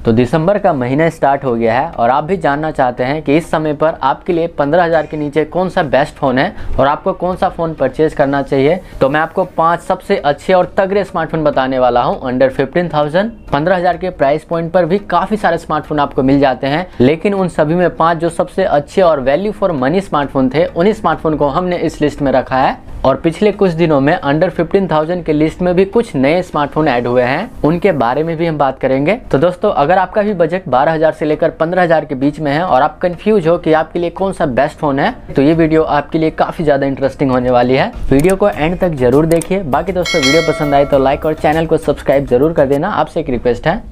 तो दिसंबर का महीना स्टार्ट हो गया है और आप भी जानना चाहते हैं कि इस समय पर आपके लिए 15,000 के नीचे कौन सा बेस्ट फ़ोन है और आपको कौन सा फ़ोन परचेज करना चाहिए। तो मैं आपको 5 सबसे अच्छे और तगड़े स्मार्टफोन बताने वाला हूं अंडर 15,000। 15,000 के प्राइस पॉइंट पर भी काफ़ी सारे स्मार्टफोन आपको मिल जाते हैं, लेकिन उन सभी में 5 जो सबसे अच्छे और वैल्यू फॉर मनी स्मार्टफोन थे, उन्हीं स्मार्टफोन को हमने इस लिस्ट में रखा है। और पिछले कुछ दिनों में अंडर 15,000 के लिस्ट में भी कुछ नए स्मार्टफोन ऐड हुए हैं, उनके बारे में भी हम बात करेंगे। तो दोस्तों, अगर आपका भी बजट 12,000 से लेकर 15,000 के बीच में है और आप कंफ्यूज हो कि आपके लिए कौन सा बेस्ट फोन है, तो ये वीडियो आपके लिए काफी ज्यादा इंटरेस्टिंग होने वाली है। वीडियो को एंड तक जरूर देखिए। बाकी दोस्तों, वीडियो पसंद आए तो लाइक और चैनल को सब्सक्राइब जरूर कर देना, आपसे एक रिक्वेस्ट है।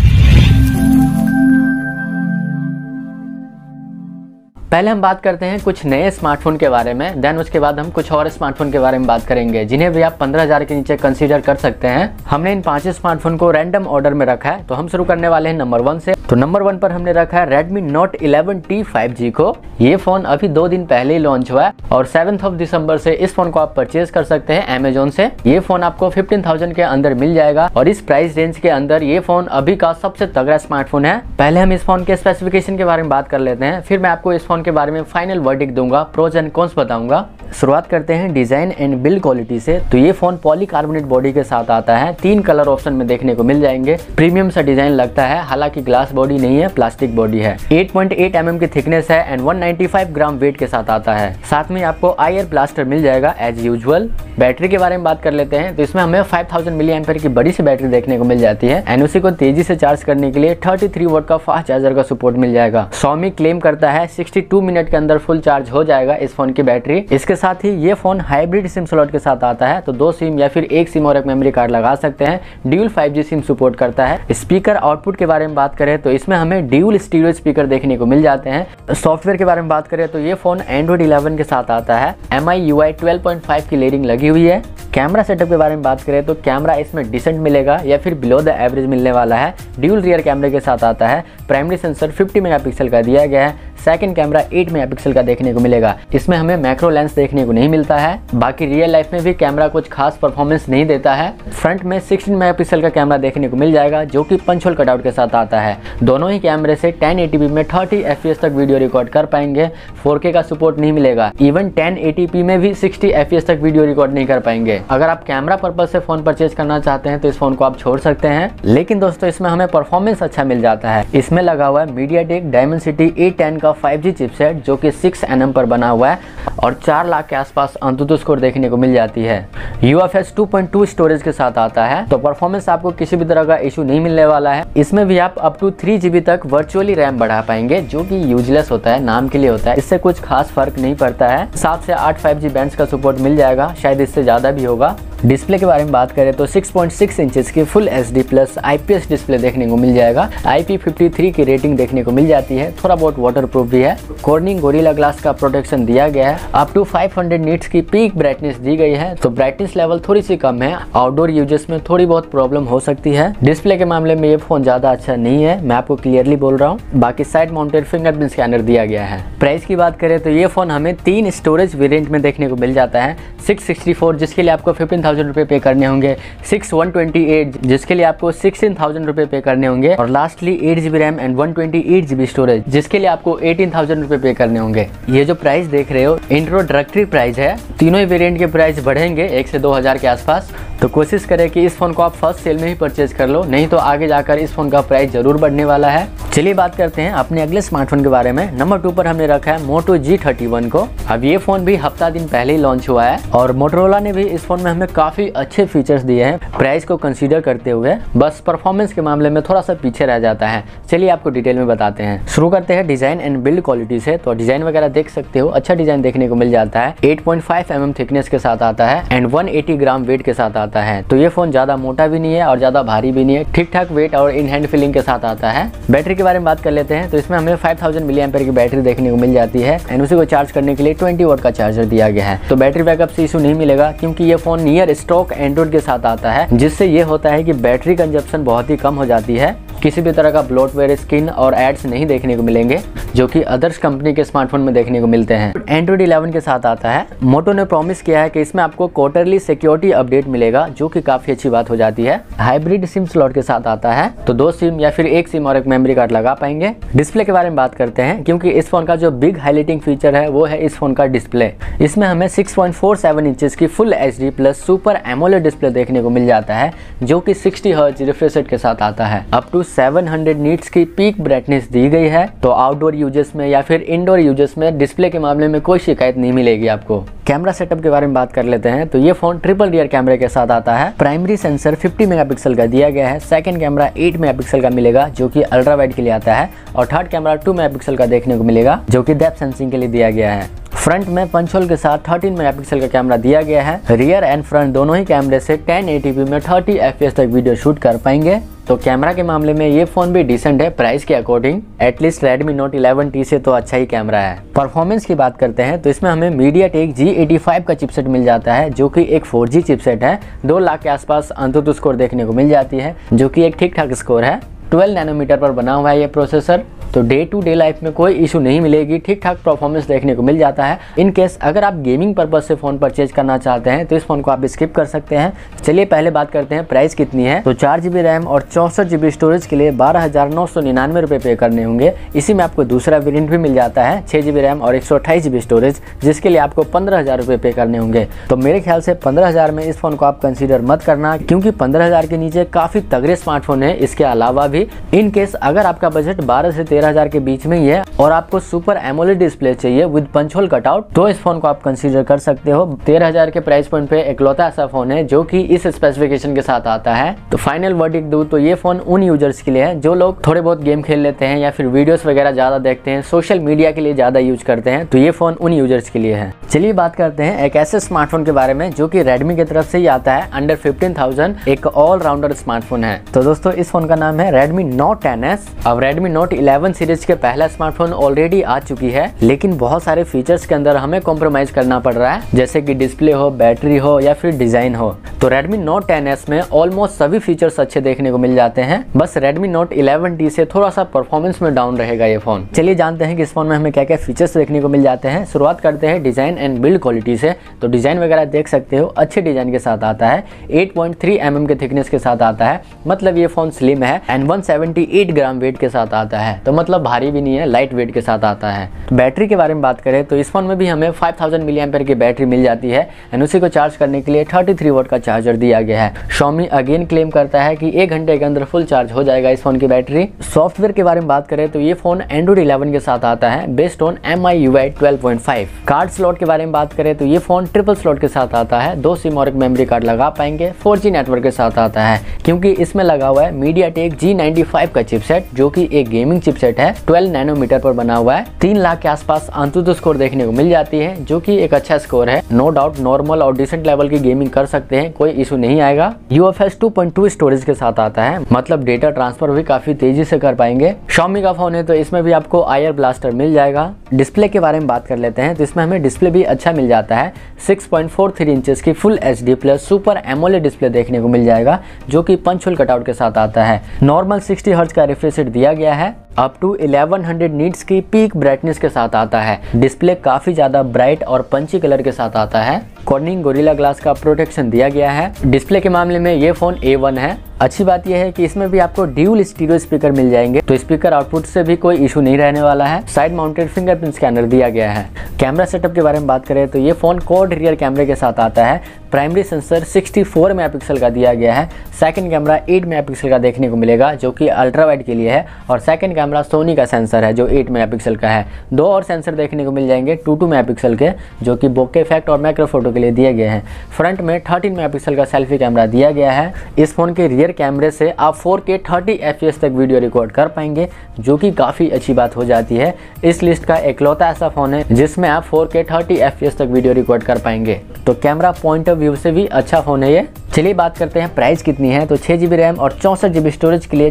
पहले हम बात करते हैं कुछ नए स्मार्टफोन के बारे में, देन उसके बाद हम कुछ और स्मार्टफोन के बारे में बात करेंगे जिन्हें भी आप 15,000 के नीचे कंसीडर कर सकते हैं। हमने इन 5 स्मार्टफोन को रैंडम ऑर्डर में रखा है, तो हम शुरू करने वाले हैं नंबर 1 से। तो नंबर 1 पर हमने रखा है Redmi Note 11T 5G को। ये फोन अभी 2 दिन पहले ही लॉन्च हुआ है और 7 दिसंबर से इस फोन को आप परचेज कर सकते हैं अमेजोन से। ये फोन आपको 15,000 के अंदर मिल जाएगा और इस प्राइस रेंज के अंदर ये फोन अभी का सबसे तगड़ा स्मार्टफोन है। पहले हम इस फोन के स्पेसिफिकेशन के बारे में बात कर लेते हैं, फिर मैं आपको इस फोन के बारे में फाइनल वर्डिक्ट दूंगा, प्रोज एंड कॉन्स बताऊंगा। शुरुआत करते हैं डिजाइन एंड बिल्ड क्वालिटी से। तो ये फोन पॉलीकार्बोनेट बॉडी के साथ आता है, 3 कलर ऑप्शन में देखने को मिल जाएंगे। प्रीमियम सा डिजाइन लगता है, हालांकि ग्लास बॉडी नहीं है, प्लास्टिक बॉडी है। 8.8 mm की थिकनेस है एंड 195 ग्राम वेट के साथ आता है। साथ में आपको आईआर ब्लास्टर मिल जाएगा एज यूजुअल। बैटरी के बारे में बात कर लेते हैं, तो इसमें हमें 5000 mAh की बड़ी सी बैटरी देखने को मिल जाती है एंड उसी को तेजी से चार्ज करने के लिए 33 वोल्ट का फास्ट चार्जर का सपोर्ट मिल जाएगा। Xiaomi क्लेम करता है 62 मिनट के अंदर फुल चार्ज हो जाएगा इस फोन की बैटरी। इसके साथ ही ये फोन हाइब्रिड सिम स्लॉट के साथ आता है, तो 2 सिम या फिर 1 सिम और एक मेमोरी कार्ड लगा सकते हैं। ड्यूल 5G सिम सपोर्ट करता है। स्पीकर आउटपुट के बारे में बात करें तो इसमें हमें ड्यूल स्टीरियो स्पीकर देखने को मिल जाते हैं। सॉफ्टवेयर के बारे में बात करें तो ये फोन Android 11 के साथ आता है। MIUI 12.5 की लेयरिंग लगी हुई है। कैमरा सेटअप के बारे में बात करें तो कैमरा इसमें डिसेंट मिलेगा या फिर बिलो द एवरेज मिलने वाला है। ड्यूल रियर कैमरे के साथ आता है। प्राइमरी सेंसर 50 मेगापिक्सल का दिया गया है। सेकंड कैमरा 8 मेगापिक्सल का देखने को मिलेगा। इसमें हमें मैक्रो लेंस देखने को नहीं मिलता है। बाकी रियल लाइफ में भी कैमरा कुछ खास परफॉर्मेंस नहीं देता है। फ्रंट में 16 मेगापिक्सल का कैमरा देखने को मिल जाएगा जो कि पंच होल कटआउट के साथ आता है। दोनों ही कैमरे से 1080p में 30 FPS तक वीडियो रिकॉर्ड कर पाएंगे। 4K का सपोर्ट नहीं मिलेगा। इवन 1080p में भी 60 FPS तक वीडियो रिकॉर्ड नहीं कर पाएंगे। अगर आप कैमरा पर्पज से फोन परचेज करना चाहते हैं तो इस फोन को आप छोड़ सकते हैं, लेकिन दोस्तों इसमें हमें परफॉर्मेंस अच्छा मिल जाता है। इसमें लगा हुआ है MediaTek Dimensity A10 का 5G चिपसेट जो कि 6 nm पर बना हुआ है और 4 लाख के आसपास अंतुतु स्कोर देखने को मिल जाती है। UFS 2.2 स्टोरेज के साथ आता है, तो परफॉर्मेंस आपको किसी भी तरह का इशू नहीं मिलने वाला है। इसमें भी आप अप टू 3 GB तक वर्चुअली रैम बढ़ा पाएंगे, जो कि यूजलेस होता है, नाम के लिए होता है। इससे कुछ खास फर्क नहीं पड़ता है। 7 से 8 5G बैंड्स का सपोर्ट मिल जाएगा, शायद इससे ज्यादा भी होगा। डिस्प्ले के बारे में बात करें तो 6.6 इंचेस की full HD plus IPS display देखने को मिल जाएगा। IP53 की रेटिंग देखने को मिल जाती है, थोड़ा बहुत वाटरप्रूफ भी है। कॉर्निंग गोरिल्ला ग्लास का प्रोटेक्शन दिया गया है। अप टू 500 नीट्स की पीक ब्राइटनेस दी गई है, तो ब्राइटनेस लेवल थोड़ी सी कम है। आउटडोर यूजेस में थोड़ी बहुत प्रॉब्लम हो सकती है। डिस्प्ले के मामले में ये फोन ज्यादा अच्छा नहीं है, मैं आपको क्लियरली बोल रहा हूँ। बाकी साइड माउंटेड फिंगरप्रिंट स्कैनर दिया गया है। प्राइस की बात करें तो ये फोन हमें 3 स्टोरेज वेरिएंट में देखने को मिल जाता है। 664 जिसके लिए आपको 15,000 रुपए पे करने होंगे, 6128 जिसके लिए आपको 16,000 रुपए पे करने होंगे और lastly 8GB RAM and 128GB storage जिसके लिए आपको 18,000 रुपए पे करने होंगे। ये जो प्राइस देख रहे हो इंट्रोडक्टरी प्राइस है। तीनों ही वेरिएंट के प्राइस बढ़ेंगे 1 से 2,000 के आसपास, तो कोशिश करें कि इस फोन को आप फर्स्ट सेल में ही परचेज कर लो, नहीं तो आगे जाकर इस फोन का प्राइस जरूर बढ़ने वाला है। चलिए बात करते हैं अपने अगले स्मार्टफोन के बारे में। नंबर 2 पर हमने रखा है Moto G31 को। अब ये फोन भी हफ्ता दिन पहले ही लॉन्च हुआ है और मोटोरोला ने भी इस फोन में हमें काफी अच्छे फीचर्स दिए हैं प्राइस को कंसीडर करते हुए। बस परफॉर्मेंस के मामले में थोड़ा सा पीछे रह जाता है। चलिए आपको डिटेल में बताते हैं। शुरू करते हैं डिजाइन एंड बिल्ड क्वालिटी से। तो डिजाइन वगैरह देख सकते हो, अच्छा डिजाइन देखने को मिल जाता है। 8.5 mm थिकनेस के साथ आता है एंड 180 ग्राम वेट के साथ आता है। तो ये फोन ज्यादा मोटा भी नहीं है और ज्यादा भारी भी नहीं है, ठीक ठाक वेट और इन हैंड फीलिंग के साथ आता है। बैटरी के बारे में बात कर लेते हैं, तो इसमें हमें 5000 mAh की बैटरी देखने को मिल जाती है एंड उसी को चार्ज करने के लिए 20 वाट का चार्जर दिया गया है। तो बैटरी बैकअप से इशू नहीं मिलेगा क्योंकि ये फोन नियर स्टॉक एंड्रॉइड के साथ आता है, जिससे ये होता है कि बैटरी कंजप्शन बहुत ही कम हो जाती है। किसी भी तरह का ब्लोटवेयर, स्किन और एड्स नहीं देखने को मिलेंगे। जो कि अदर्स कंपनी के स्मार्टफोन में देखने को मिलते हैं। एंड्रॉइड 11 के साथ आता है। मोटो ने प्रॉमिस किया है कि इसमें आपको क्वार्टरली सिक्योरिटी अपडेट मिलेगा, जो कि काफी अच्छी बात हो जाती है। हाइब्रिड सिम स्लॉट के साथ आता है, तो 2 सिम या फिर 1 सिम और एक मेमोरी कार्ड लगा पाएंगे। डिस्प्ले के बारे में बात करते हैं, क्योंकि इस फोन का जो बिग हाईलाइटिंग फीचर है वो है इस फोन का डिस्प्ले। इसमें हमें 6.47 इंचेस की full HD plus super AMOLED display देखने को मिल जाता है, जो कि 60 हर्ट्ज रिफ्रेश रेट के साथ आता है। अप टू 700 नीट्स की पीक ब्राइटनेस दी गई है, तो आउटडोर यूजर्स में या फिर इंडोर यूजर्स में डिस्प्ले के मामले में कोई शिकायत नहीं मिलेगी आपको। कैमरा सेटअप के बारे में बात कर लेते हैं, तो ये फोन ट्रिपल रियर कैमरे के साथ आता है। प्राइमरी सेंसर 50 मेगापिक्सल का दिया गया है। सेकंड कैमरा 8 मेगापिक्सल का मिलेगा, जो कि अल्ट्रा वाइड के लिए आता है, और थर्ड कैमरा 2 मेगापिक्सल का देखने को मिलेगा, जो कि डेप्थ सेंसिंग के लिए दिया गया है। फ्रंट में पंच होल के साथ 13 मेगापिक्सल का कैमरा दिया गया है। रियर एंड फ्रंट दोनों ही कैमरे से 1080p में 30 fps तक वीडियो शूट कर पाएंगे। तो कैमरा के मामले में ये फोन भी डिसेंट है प्राइस के according. At least Redmi Note 11T से तो अच्छा ही कैमरा है। परफॉर्मेंस की बात करते हैं, तो इसमें हमें MediaTek G85 का चिपसेट मिल जाता है, जो कि एक 4G चिपसेट है। 2 लाख के आसपास अंतुतु स्कोर देखने को मिल जाती है, जो कि एक ठीक ठाक स्कोर है। 12 नैनोमीटर पर बना हुआ है ये प्रोसेसर, तो डे टू डे लाइफ में कोई इशू नहीं मिलेगी, ठीक ठाक परफॉर्मेंस देखने को मिल जाता है। इन केस अगर आप गेमिंग पर्पज से फोन परचेज करना चाहते हैं तो इस फोन को आप स्किप कर सकते हैं। चलिए पहले बात करते हैं प्राइस कितनी है। तो 4GB रैम और 64GB स्टोरेज के लिए 12,999 रुपये पे करने होंगे। इसी में आपको दूसरा वेरिएंट भी मिल जाता है, 6GB रैम और 128GB स्टोरेज, जिसके लिए आपको 15,000 रुपये पे करने होंगे। तो मेरे ख्याल से 15,000 में इस फोन को आप कंसीडर मत करना, क्योंकि 15,000 के नीचे काफी तगड़े स्मार्टफोन है। इसके अलावा भी इन केस अगर आपका बजट 12 से 13,000 के बीच में ही है और आपको सुपर एमोलेड डिस्प्ले चाहिए विद पंच होल कटआउट, तो इस फोन को आप कंसीडर कर सकते हो। 13,000 के प्राइस पॉइंट पे इकलौता ऐसा फोन है जो कि इस स्पेसिफिकेशन के साथ आता है। तो फाइनल वर्डिक्ट दूं तो ये फोन उन यूजर्स के लिए है जो लोग थोड़े बहुत गेम खेल लेते हैं या फिर वीडियोस वगैरह ज्यादा देखते हैं, सोशल मीडिया के लिए ज्यादा यूज करते हैं, तो ये फोन उन यूजर्स के लिए है। चलिए बात करते हैं एक ऐसे स्मार्टफोन के बारे में जो कि Redmi की तरफ से ही आता है, अंडर 15,000, एक ऑलराउंडर स्मार्टफोन है। तो दोस्तों इस फोन का नाम है Redmi Note 10s। अब Redmi Note 11 सीरीज के पहला स्मार्टफोन ऑलरेडी आ चुकी है, लेकिन बहुत सारे फीचर्स के अंदर हमें कॉम्प्रोमाइज करना पड़ रहा है, जैसे कि डिस्प्ले हो, बैटरी हो या फिर डिजाइन हो। तो Redmi Note 10s में ऑलमोस्ट सभी फीचर्स अच्छे देखने को मिल जाते हैं, बस Redmi Note 11T से थोड़ा सा परफॉर्मेंस में डाउन रहेगा ये फोन। चलिए जानते हैं कि इस फोन में हमें क्या क्या फीचर्स देखने को मिल जाते हैं। शुरुआत करते हैं डिजाइन एंड बिल्ड क्वालिटी से। तो डिजाइन वगैरह देख सकते हो, अच्छे डिजाइन के साथ आता है। 8.3 mm के थिकनेस के साथ आता है, मतलब ये फोन स्लिम है, एंड 178 ग्राम वेट के साथ आता है, तो मतलब भारी भी नहीं है, लाइट वेट के साथ आता है। बैटरी के बारे में बात करें तो इस फोन में भी हमें 5000 mAh की बैटरी मिल जाती है, एंड उसी को चार्ज करने के लिए 33 वाट का चार्जर दिया गया है। Xiaomi अगेन क्लेम करता है कि 1 घंटे के अंदर फुल चार्ज हो जाएगा इस फोन की बैटरी। सॉफ्टवेयर के बारे में बात करें तो ये फोन Android 11 के साथ आता है, based on MIUI 12.5। Card slot के बारे में बात करें तो ये फोन ट्रिपल स्लॉट के साथ आता है, 2 सिम और एक मेमोरी कार्ड लगा पाएंगे। 4G नेटवर्क के साथ आता है, क्योंकि इसमें लगा हुआ है MediaTek G95 का चिपसेट, जो कि एक गेमिंग चिपसेट है, 12 नैनोमीटर पर बना हुआ है। 3 लाख के आसपास अंतुतु स्कोर देखने को मिल जाती है, जो कि एक अच्छा स्कोर है। नो डाउट नॉर्मल और डिसेंट लेवल की गेमिंग कर सकते हैं, कोई इशू नहीं आएगा। UFS 2.2 स्टोरेज के साथ आता है, मतलब डेटा ट्रांसफर भी काफी तेजी से कर पाएंगे। Xiaomi का फोन है तो इसमें भी आपको IR ब्लास्टर मिल जाएगा। डिस्प्ले के बारे में बात कर लेते हैं, तो इसमें हमें डिस्प्ले भी अच्छा मिल जाता है। 6.43 इंचेस की full HD plus super AMOLED display देखने को मिल जाएगा, जो कि पंच होल कटआउट के साथ आता है। नॉर्मल 60 हर्ट्ज का रिफ्रेश रेट दिया गया है। अप टू 1100 नीट्स की पीक ब्राइटनेस के साथ आता है। डिस्प्ले काफी ज्यादा ब्राइट और पंची कलर के साथ आता है। कॉर्निंग गोरिल्ला ग्लास का प्रोटेक्शन दिया गया है। डिस्प्ले के मामले में ये फोन A1 है। अच्छी बात यह है कि इसमें भी आपको ड्यूल स्टीरियो स्पीकर मिल जाएंगे, तो स्पीकर आउटपुट से भी कोई इशू नहीं रहने वाला है। साइड माउंटेड फिंगरप्रिंट स्कैनर दिया गया है। कैमरा सेटअप के बारे में बात करें तो ये फोन क्वाड रियर कैमरे के साथ आता है। प्राइमरी सेंसर 64 मेगापिक्सल का दिया गया है। सेकंड कैमरा 8 मेगापिक्सल का देखने को मिलेगा, जो कि अल्ट्रा वाइड के लिए है, और सेकंड कैमरा सोनी का सेंसर है जो 8 मेगापिक्सल का है। 2 और सेंसर देखने को मिल जाएंगे 2 मेगापिक्सल के, जो कि बोके इफेक्ट और मैक्रो फोटो के लिए दिए गए हैं। फ्रंट में 13 मेगापिक्सल का सेल्फी कैमरा दिया गया है। इस फोन के रियर कैमरे से आप 4K 30 FPS तक वीडियो रिकॉर्ड कर पाएंगे, जो कि काफी अच्छी बात हो जाती है। इस लिस्ट का इकलौता ऐसा फोन है जिसमें आप 4K 30 FPS तक वीडियो रिकॉर्ड कर पाएंगे, तो कैमरा पॉइंट ऑफ व्यू से भी अच्छा फोन है ये। चलिए बात करते हैं प्राइस कितनी है। तो 6GB रैम और 64GB स्टोरेज के लिए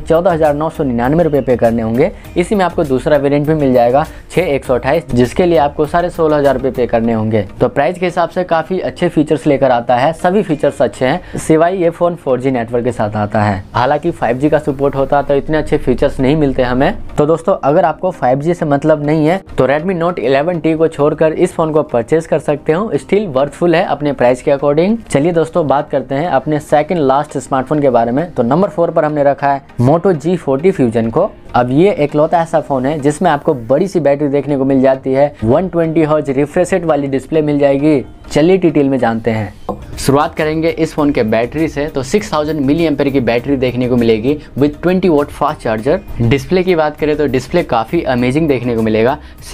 14,999 रुपये पे करने होंगे। इसी में आपको दूसरा वेरिएंट भी मिल जाएगा 6128, जिसके लिए आपको 16,500 रुपये पे करने होंगे। तो प्राइस के हिसाब से काफी अच्छे फीचर्स लेकर आता है, सभी फीचर्स अच्छे हैं, सिवाय ये फोन 4G नेटवर्क के साथ आता है। हालांकि 5G का सपोर्ट होता तो इतने अच्छे फीचर्स नहीं मिलते हमें। तो दोस्तों अगर आपको 5G से मतलब नहीं है तो Redmi Note 11T को छोड़कर इस फोन को परचेज कर सकते हो, स्टिल वर्थफुल है अपने प्राइस के अकॉर्डिंग। चलिए दोस्तों बात करते हैं अपने सेकंड लास्ट स्मार्टफोन के बारे में। तो नंबर 4 पर हमने रखा है Moto G40 Fusion को। अब ये एकलौता ऐसा फोन है जिसमें आपको बड़ी सी बैटरी देखने को मिल जाती है, 120 हर्ट्ज रिफ्रेश रेट वाली डिस्प्ले मिल जाएगी। चलिए डिटेल में जानते हैं। शुरुआत करेंगे इस फोन के बैटरी से। तो 6000 मिली एम्पेयर की बैटरी देखने को मिलेगी with 20 volt fast charger. Display की बात करें तो डिस्प्ले काफी अमेजिंग देखने को मिलेगा।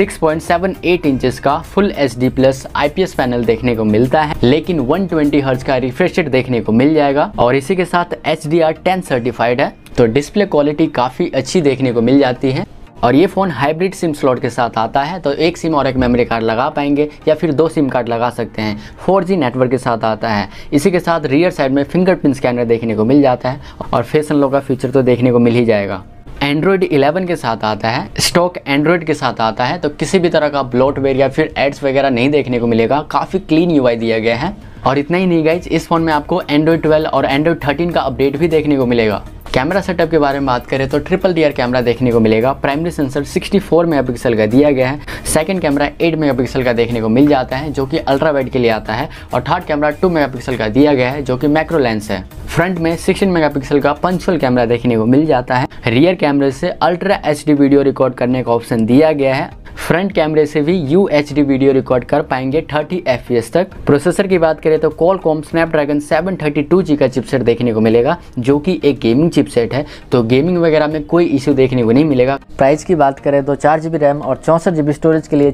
6.78 इंचेस का full HD plus IPS panel देखने को मिलता है, लेकिन 120 हर्ट्ज का रिफ्रेश रेट देखने को मिल जाएगा और इसी के साथ HDR10 सर्टिफाइड है। तो डिस्प्ले क्वालिटी काफी अच्छी देखने को मिल जाती है। और ये फ़ोन हाइब्रिड सिम स्लॉट के साथ आता है, तो एक सिम और एक मेमोरी कार्ड लगा पाएंगे या फिर 2 सिम कार्ड लगा सकते हैं। 4G नेटवर्क के साथ आता है। इसी के साथ रियर साइड में फिंगरप्रिंट स्कैनर देखने को मिल जाता है और फेस अनलॉक का फीचर तो देखने को मिल ही जाएगा। एंड्रॉयड 11 के साथ आता है, स्टॉक एंड्रॉयड के साथ आता है, तो किसी भी तरह का ब्लोटवेयर या फिर एड्स वगैरह नहीं देखने को मिलेगा। काफ़ी क्लीन UI दिया गया है। और इतना ही नहीं गाइज, इस फोन में आपको एंड्रॉयड 12 और एंड्रॉयड 13 का अपडेट भी देखने को मिलेगा। कैमरा सेटअप के बारे में बात करें तो ट्रिपल रियर कैमरा देखने को मिलेगा। प्राइमरी सेंसर 64 मेगापिक्सल का दिया गया है। सेकंड कैमरा 8 मेगापिक्सल का देखने को मिल जाता है जो कि अल्ट्रा वाइड के लिए आता है। और थर्ड कैमरा 2 मेगापिक्सल का दिया गया है जो कि मैक्रो लेंस है। फ्रंट में 16 मेगापिक्सल का पंचुअल कैमरा देखने को मिल जाता है। रियर कैमरे से अल्ट्रा HD वीडियो रिकॉर्ड करने का ऑप्शन दिया गया है। फ्रंट कैमरे से भी UHD वीडियो रिकॉर्ड कर पाएंगे 30 FPS तक। प्रोसेसर की बात करें तो Qualcomm Snapdragon 732G का चिपसेट देखने को मिलेगा जो कि एक गेमिंग चिपसेट है, तो गेमिंग वगैरह में कोई इश्यू देखने को नहीं मिलेगा। प्राइस की बात करें तो 4GB रैम और 64GB स्टोरेज के लिए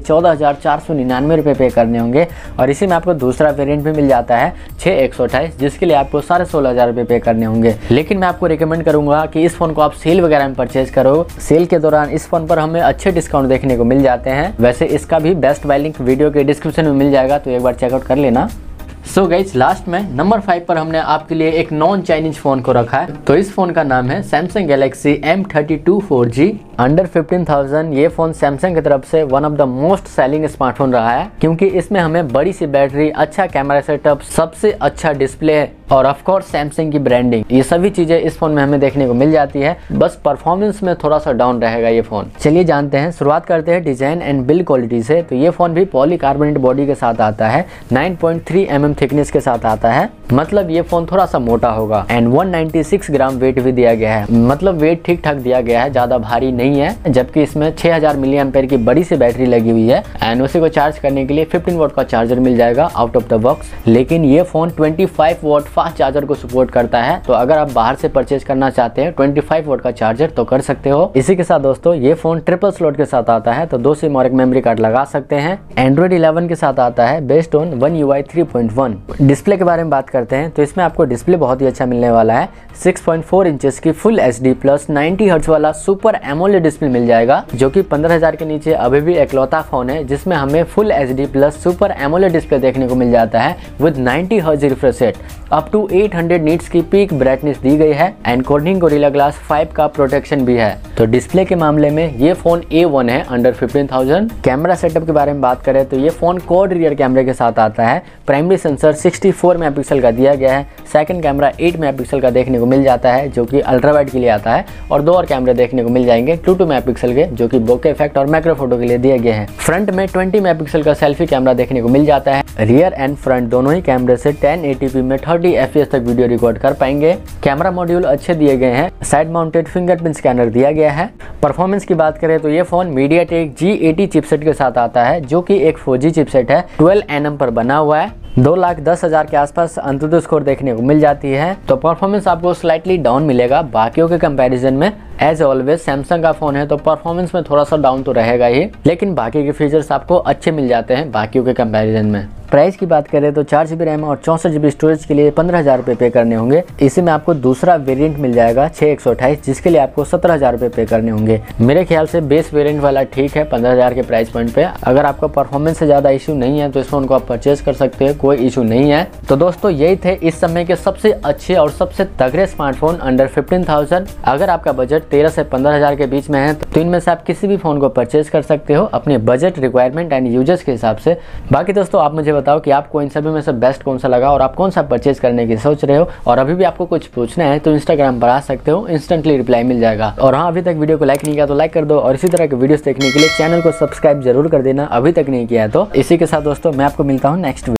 14,499 रुपये पे करने होंगे। और इसी में आपको दूसरा वेरिएंट भी मिल जाता है 6128, जिसके लिए आपको 16,500 रुपये पे करने होंगे। लेकिन मैं आपको रिकमेंड करूंगा कि इस फोन को आप सेल वगैरह में परचेज करो। सेल के दौरान इस फोन पर हमें अच्छे डिस्काउंट देखने को मिल जाते हैं। वैसे इसका भी बेस्ट बाय लिंक वीडियो के डिस्क्रिप्शन में मिल जाएगा, तो एक बार चेकआउट कर लेना। सो गाइज लास्ट में नंबर 5 पर हमने आपके लिए एक नॉन चाइनीज फोन को रखा है। तो इस फोन का नाम है Samsung Galaxy M32 4G। Under 15,000 ये फोन सैमसंग की तरफ से one of the most selling smartphone रहा है, क्योंकि इसमें हमें बड़ी सी बैटरी, अच्छा कैमरा सेटअप, सबसे अच्छा डिस्प्ले और ऑफ कोर्स सैमसंग की ब्रांडिंग, ये सभी चीजें इस फोन में हमें देखने को मिल जाती है। बस परफॉर्मेंस में थोड़ा सा डाउन रहेगा ये फोन। चलिए जानते हैं, शुरुआत करते हैं डिजाइन एंड बिल्ड क्वालिटी से। तो ये फोन भी पॉलीकार्बोनेट बॉडी के साथ आता है, 9.3 mm थिकनेस के साथ आता है, मतलब ये फोन थोड़ा सा मोटा होगा। एंड 196 ग्राम वेट भी दिया गया है, मतलब वेट ठीक ठाक दिया गया है, ज्यादा भारी नहीं है। जबकि इसमें 6000 मिली एम्पेयर की बड़ी सी बैटरी लगी हुई है एंड उसी को चार्ज करने के लिए 15 वोल्ट का चार्जर मिल जाएगा आउट ऑफ द बॉक्स। लेकिन ये फोन 25 वोल्ट फास्ट चार्जर को सपोर्ट करता है, तो अगर आप बाहर से परचेज करना चाहते हैं 25 वोल्ट का चार्जर तो कर सकते हो। इसी के साथ दोस्तों ये फोन ट्रिपल स्लॉट के साथ आता है, तो 2 सिम और एक मेमोरी कार्ड लगा सकते हैं। एंड्रॉइड 11 के साथ आता है based on One UI 3.1। Display के बारे में बात करते हैं तो इसमें आपको डिस्प्ले बहुत ही अच्छा मिलने वाला है। 6.4 इंचेस की फुल HD प्लस 90 हर्ट्ज वाला सुपर एमोलेड डिस्प्ले मिल जाएगा, जो कि 15,000 के नीचे अभी भी एकलौता फोन है जिसमें हमें full HD plus super AMOLED display देखने को मिल जाता है with 90 hertz refresh rate. Up to 800 nits की पीक ब्राइटनेस दी गई है एंड कोर्निंग गोरिल्ला ग्लास 5 का प्रोटेक्शन भी है। तो डिस्प्ले के मामले में ये फोन A1 है अंडर 15,000। कैमरा सेटअप के बारे में बात करें तो ये फोन क्वाड रियर कैमरे के साथ आता है। प्राइमरी सेंसर 64 मेगापिक्सल का दिया गया है। सेकंड कैमरा 8 मेगापिक्सल का देखने को मिल जाता है जो कि अल्ट्रा वाइड के लिए आता है, और 2 और कैमरे देखने को मिल जाएंगे 2 मेगापिक्सल के जो कि बोके इफेक्ट और मैक्रो फोटो के लिए दिए गए हैं। फ्रंट में 20 मेगापिक्सल का सेल्फी कैमरा देखने को मिल जाता है। रियर एंड फ्रंट दोनों ही कैमरे से 1080p में 30 FPS तक वीडियो रिकॉर्ड कर पाएंगे। कैमरा मॉड्यूल अच्छे दिए गए हैं। साइड माउंटेड फिंगरप्रिंट स्कैनर दिया गया है। परफॉर्मेंस की बात करें तो ये फोन MediaTek G80 चिपसेट के साथ आता है जो कि एक 4G चिपसेट है, 12 nm पर बना हुआ है। 2,10,000 के आसपास अंतुतु स्कोर देखने को मिल जाती है, तो परफॉर्मेंस आपको स्लाइटली डाउन मिलेगा बाकियों के कंपैरिजन में। एज ऑलवेज सैमसंग का फोन है तो परफॉर्मेंस में थोड़ा सा डाउन तो रहेगा ही, लेकिन बाकी के फीचर्स आपको अच्छे मिल जाते हैं बाकियों के कंपैरिजन में। प्राइस की बात करें तो 4GB रैम और 64GB स्टोरेज के लिए 15,000 रुपये पे करने होंगे। इसी में आपको दूसरा वेरिएंट मिल जाएगा 6128, जिसके लिए आपको 17,000 रुपये पे करने होंगे। मेरे ख्याल से बेस वेरिएंट वाला ठीक है 15,000 के प्राइस पॉइंट पे। अगर आपका परफॉर्मेंस से ज़्यादा इशू नहीं है तो इस फोन को आप परचेज कर सकते हैं, कोई इशू नहीं है। तो दोस्तों यही थे इस समय के सबसे अच्छे और सबसे तगड़े स्मार्टफोन अंडर 15,000। अगर आपका बजट 13 से 15,000 के बीच में है तो इनमें से आप किसी भी फोन को परचेज कर सकते हो अपने बजट, रिक्वायरमेंट एंड यूजर्स के हिसाब से। बाकी दोस्तों आप मुझे बताओ कि आपको इन सभी में से बेस्ट कौन सा लगा और आप कौन सा परचेज करने की सोच रहे हो। और अभी भी आपको कुछ पूछना है तो इंस्टाग्राम पर आ सकते हो, इंस्टेंटली रिप्लाई मिल जाएगा। और हाँ, अभी तक वीडियो को लाइक नहीं किया तो लाइक कर दो और इसी तरह के वीडियोस देखने के लिए चैनल को सब्सक्राइब जरूर कर देना, अभी तक नहीं किया तो। इसी के साथ दोस्तों मैं आपको मिलता हूँ नेक्स्ट